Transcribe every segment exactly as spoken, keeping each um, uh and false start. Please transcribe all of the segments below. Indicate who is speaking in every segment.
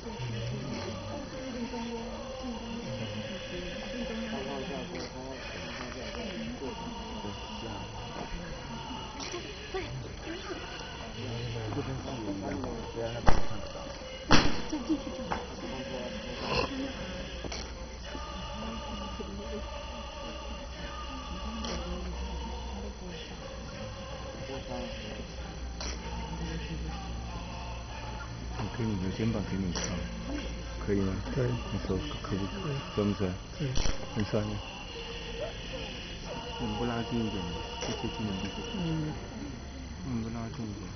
Speaker 1: 可以，你的肩膀给你看，可以吗？可以。你手可不可以？酸不酸？可以。很酸的。我们不拉近一点，最接近的地方。嗯。我们不拉近一点。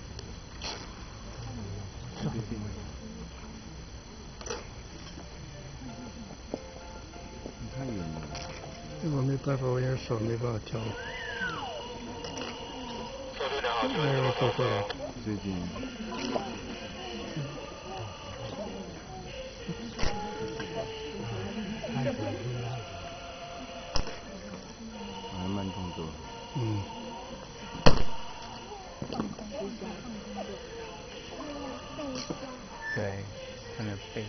Speaker 1: 最接近的。你太远了。
Speaker 2: 我没办法，我用手没办法调。没有做过来。
Speaker 1: 最近。还慢动作。
Speaker 2: 嗯。
Speaker 1: 对，他的背。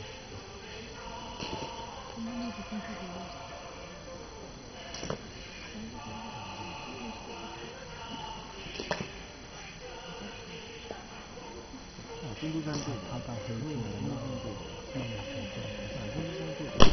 Speaker 1: 进度站对，他到飞机了，慢慢对，慢慢对，啊，进度站对。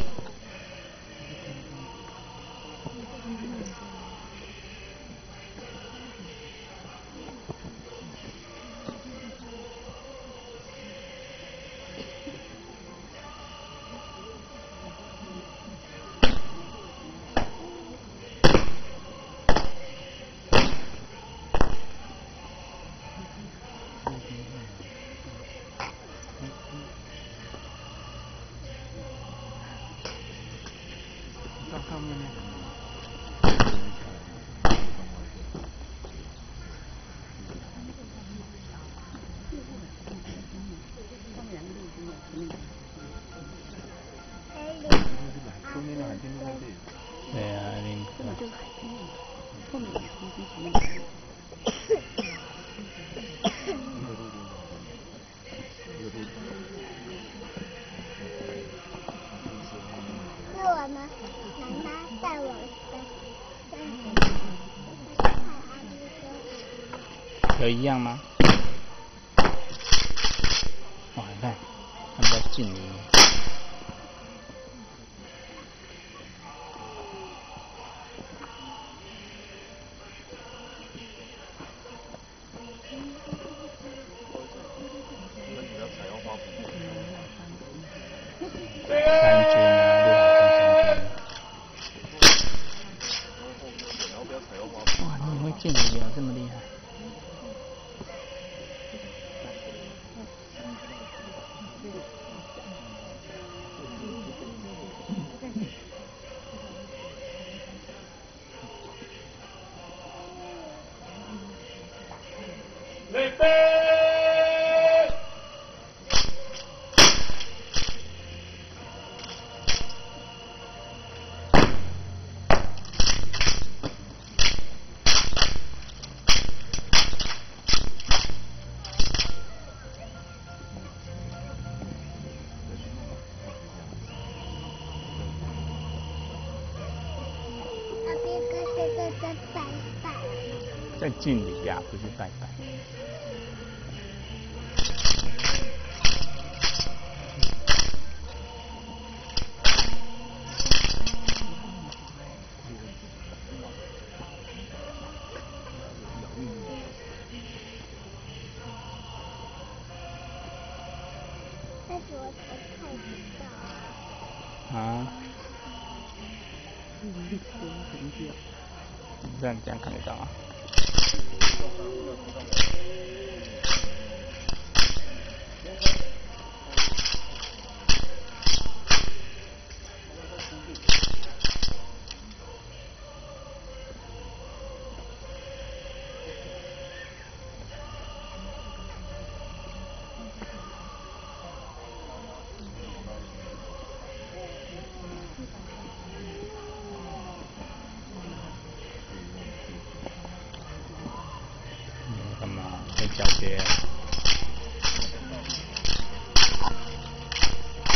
Speaker 1: 到上面那个。中间的海边都在这里。对啊，那个。这个海边，后面有空地什么的。
Speaker 3: 是我们妈妈带我的。
Speaker 4: 有一样吗？哇，你看，他们在近离。三军啊，六海山三军。哇，你会近离啊，这么厉害！
Speaker 5: 预备！
Speaker 4: 在敬礼呀、啊，不是拜拜。
Speaker 3: 但是我才看不到。
Speaker 4: 啊？这样这样看得到啊？干嘛？在交接？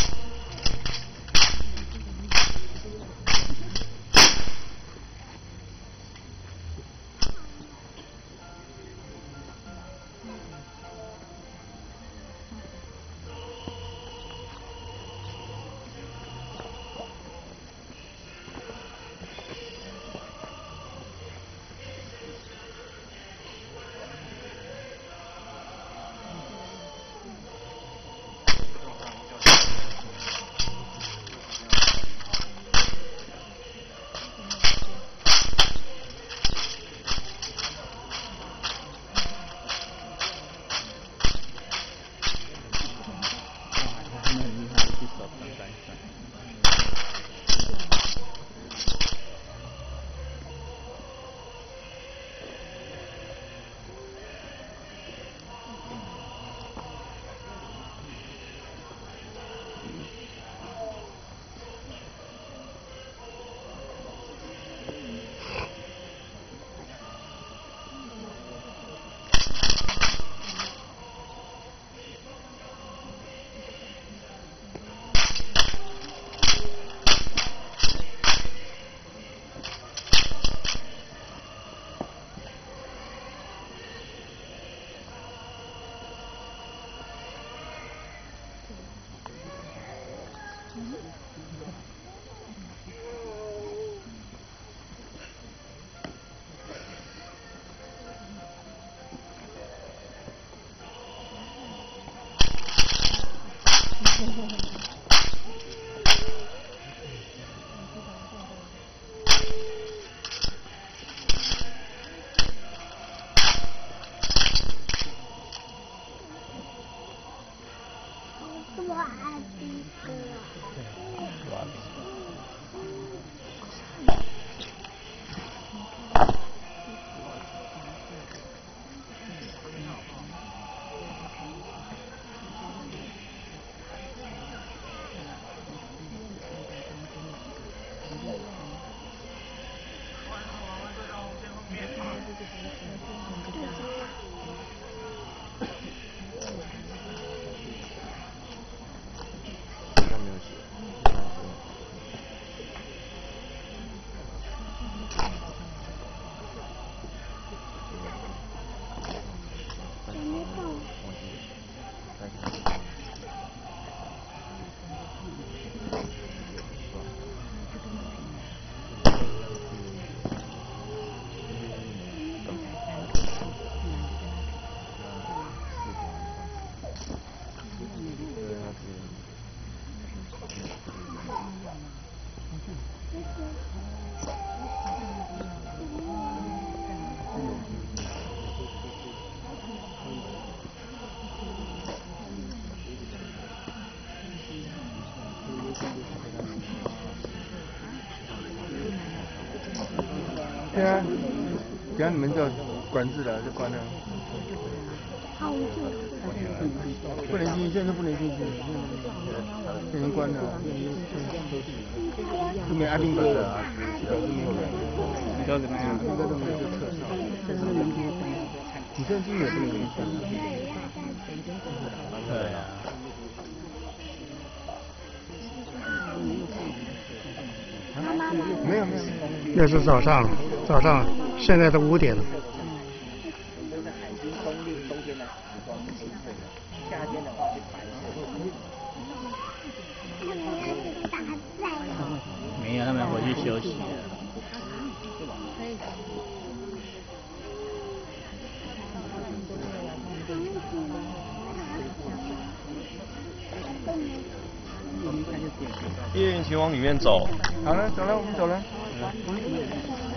Speaker 1: 对啊，等下你们就管制了，就关了。
Speaker 3: 好，我就
Speaker 1: 不能进去，现在不能进去，现在关了，就没阿兵哥了啊，表示没有人。你知道怎么样？应该都没有就撤销。你现在进去也不能进去。对呀。没有没有。
Speaker 2: 那是早上，早上，现在都五点了。
Speaker 4: 没有，他们回去休息了。
Speaker 5: 叶云，请往里面走。
Speaker 1: 好了，走了，我们走了。